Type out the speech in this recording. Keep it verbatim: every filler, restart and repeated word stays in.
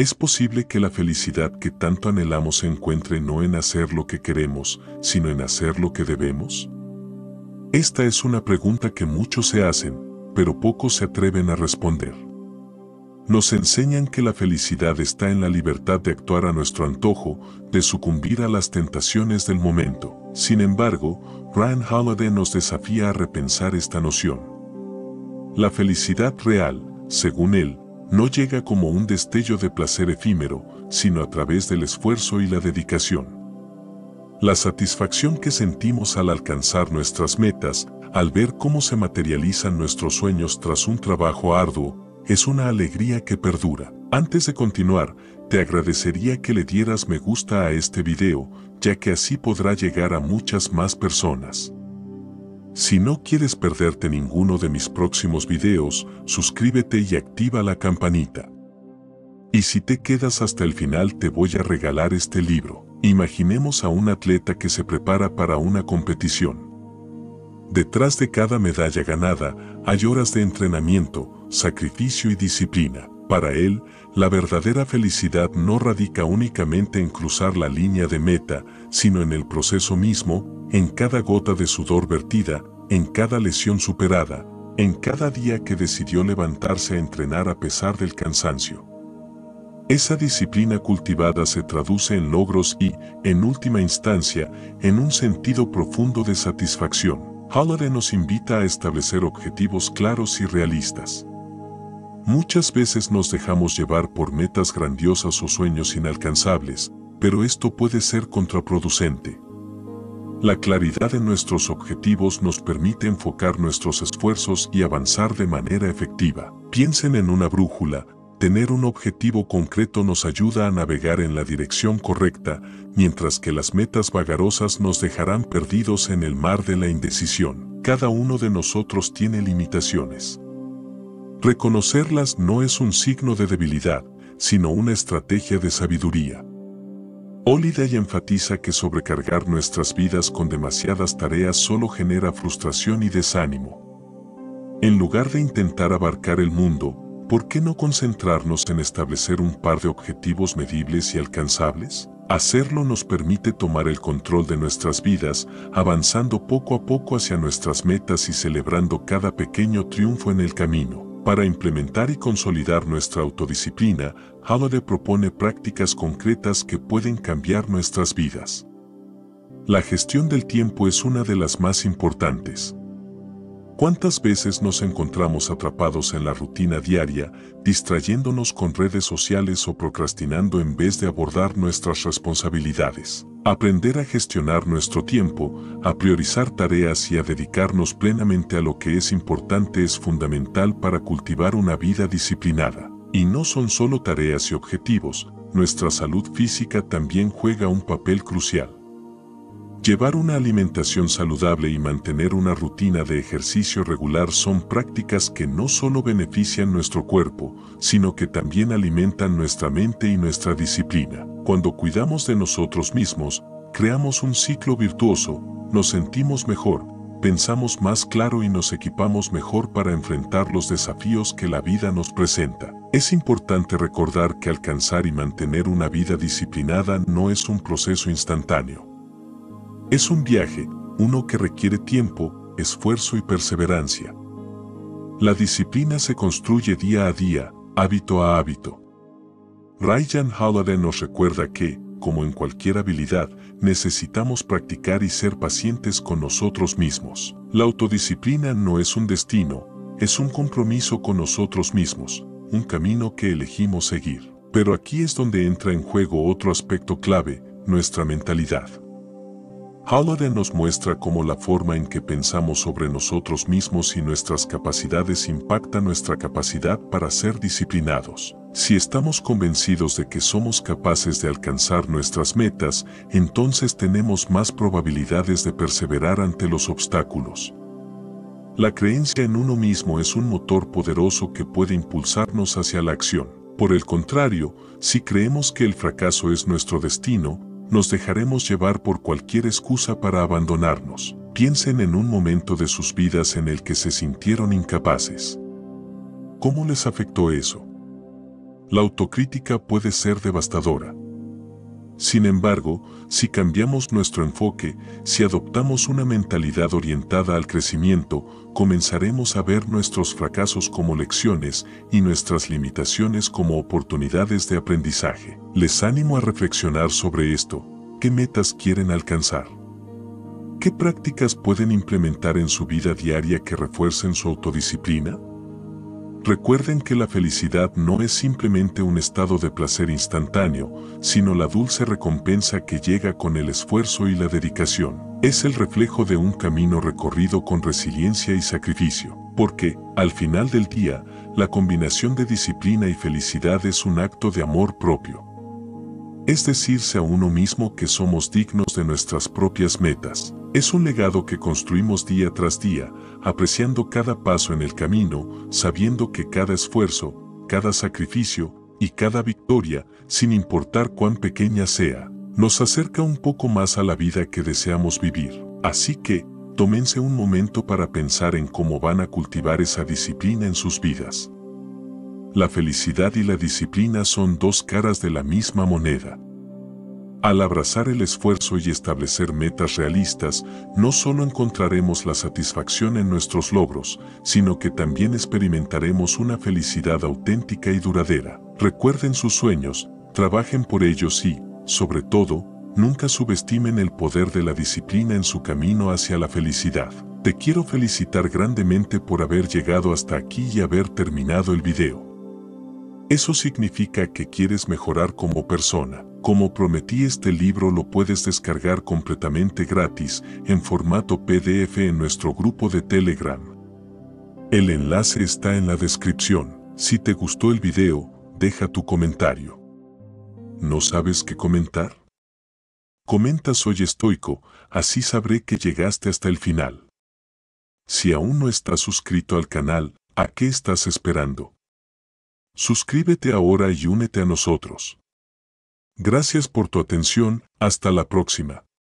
¿Es posible que la felicidad que tanto anhelamos se encuentre no en hacer lo que queremos, sino en hacer lo que debemos? Esta es una pregunta que muchos se hacen, pero pocos se atreven a responder. Nos enseñan que la felicidad está en la libertad de actuar a nuestro antojo, de sucumbir a las tentaciones del momento. Sin embargo, Ryan Holiday nos desafía a repensar esta noción. La felicidad real, según él, no llega como un destello de placer efímero, sino a través del esfuerzo y la dedicación. La satisfacción que sentimos al alcanzar nuestras metas, al ver cómo se materializan nuestros sueños tras un trabajo arduo, es una alegría que perdura. Antes de continuar, te agradecería que le dieras me gusta a este video, ya que así podrá llegar a muchas más personas. Si no quieres perderte ninguno de mis próximos videos, suscríbete y activa la campanita. Y si te quedas hasta el final te voy a regalar este libro. Imaginemos a un atleta que se prepara para una competición. Detrás de cada medalla ganada hay horas de entrenamiento, sacrificio y disciplina. Para él, la verdadera felicidad no radica únicamente en cruzar la línea de meta, sino en el proceso mismo, en cada gota de sudor vertida, en cada lesión superada, en cada día que decidió levantarse a entrenar a pesar del cansancio. Esa disciplina cultivada se traduce en logros y, en última instancia, en un sentido profundo de satisfacción. Holiday nos invita a establecer objetivos claros y realistas. Muchas veces nos dejamos llevar por metas grandiosas o sueños inalcanzables, pero esto puede ser contraproducente. La claridad en nuestros objetivos nos permite enfocar nuestros esfuerzos y avanzar de manera efectiva. Piensen en una brújula. Tener un objetivo concreto nos ayuda a navegar en la dirección correcta, mientras que las metas vagarosas nos dejarán perdidos en el mar de la indecisión. Cada uno de nosotros tiene limitaciones. Reconocerlas no es un signo de debilidad, sino una estrategia de sabiduría. Holiday enfatiza que sobrecargar nuestras vidas con demasiadas tareas solo genera frustración y desánimo. En lugar de intentar abarcar el mundo, ¿por qué no concentrarnos en establecer un par de objetivos medibles y alcanzables? Hacerlo nos permite tomar el control de nuestras vidas, avanzando poco a poco hacia nuestras metas y celebrando cada pequeño triunfo en el camino. Para implementar y consolidar nuestra autodisciplina, Holiday propone prácticas concretas que pueden cambiar nuestras vidas. La gestión del tiempo es una de las más importantes. ¿Cuántas veces nos encontramos atrapados en la rutina diaria, distrayéndonos con redes sociales o procrastinando en vez de abordar nuestras responsabilidades? Aprender a gestionar nuestro tiempo, a priorizar tareas y a dedicarnos plenamente a lo que es importante es fundamental para cultivar una vida disciplinada. Y no son solo tareas y objetivos, nuestra salud física también juega un papel crucial. Llevar una alimentación saludable y mantener una rutina de ejercicio regular son prácticas que no solo benefician nuestro cuerpo, sino que también alimentan nuestra mente y nuestra disciplina. Cuando cuidamos de nosotros mismos, creamos un ciclo virtuoso, nos sentimos mejor, pensamos más claro y nos equipamos mejor para enfrentar los desafíos que la vida nos presenta. Es importante recordar que alcanzar y mantener una vida disciplinada no es un proceso instantáneo. Es un viaje, uno que requiere tiempo, esfuerzo y perseverancia. La disciplina se construye día a día, hábito a hábito. Ryan Holiday nos recuerda que, como en cualquier habilidad, necesitamos practicar y ser pacientes con nosotros mismos. La autodisciplina no es un destino, es un compromiso con nosotros mismos, un camino que elegimos seguir. Pero aquí es donde entra en juego otro aspecto clave, nuestra mentalidad. Holiday nos muestra cómo la forma en que pensamos sobre nosotros mismos y nuestras capacidades impacta nuestra capacidad para ser disciplinados. Si estamos convencidos de que somos capaces de alcanzar nuestras metas, entonces tenemos más probabilidades de perseverar ante los obstáculos. La creencia en uno mismo es un motor poderoso que puede impulsarnos hacia la acción. Por el contrario, si creemos que el fracaso es nuestro destino, nos dejaremos llevar por cualquier excusa para abandonarnos. Piensen en un momento de sus vidas en el que se sintieron incapaces. ¿Cómo les afectó eso? La autocrítica puede ser devastadora. Sin embargo, si cambiamos nuestro enfoque, si adoptamos una mentalidad orientada al crecimiento, comenzaremos a ver nuestros fracasos como lecciones y nuestras limitaciones como oportunidades de aprendizaje. Les animo a reflexionar sobre esto. ¿Qué metas quieren alcanzar? ¿Qué prácticas pueden implementar en su vida diaria que refuercen su autodisciplina? Recuerden que la felicidad no es simplemente un estado de placer instantáneo, sino la dulce recompensa que llega con el esfuerzo y la dedicación. Es el reflejo de un camino recorrido con resiliencia y sacrificio, porque, al final del día, la combinación de disciplina y felicidad es un acto de amor propio. Es decirse a uno mismo que somos dignos de nuestras propias metas. Es un legado que construimos día tras día, apreciando cada paso en el camino, sabiendo que cada esfuerzo, cada sacrificio y cada victoria, sin importar cuán pequeña sea, nos acerca un poco más a la vida que deseamos vivir. Así que, tómense un momento para pensar en cómo van a cultivar esa disciplina en sus vidas. La felicidad y la disciplina son dos caras de la misma moneda. Al abrazar el esfuerzo y establecer metas realistas, no solo encontraremos la satisfacción en nuestros logros, sino que también experimentaremos una felicidad auténtica y duradera. Recuerden sus sueños, trabajen por ellos y, sobre todo, nunca subestimen el poder de la disciplina en su camino hacia la felicidad. Te quiero felicitar grandemente por haber llegado hasta aquí y haber terminado el video. Eso significa que quieres mejorar como persona. Como prometí, este libro lo puedes descargar completamente gratis en formato P D F en nuestro grupo de Telegram. El enlace está en la descripción. Si te gustó el video, deja tu comentario. ¿No sabes qué comentar? Comenta "Soy estoico", así sabré que llegaste hasta el final. Si aún no estás suscrito al canal, ¿a qué estás esperando? Suscríbete ahora y únete a nosotros. Gracias por tu atención, hasta la próxima.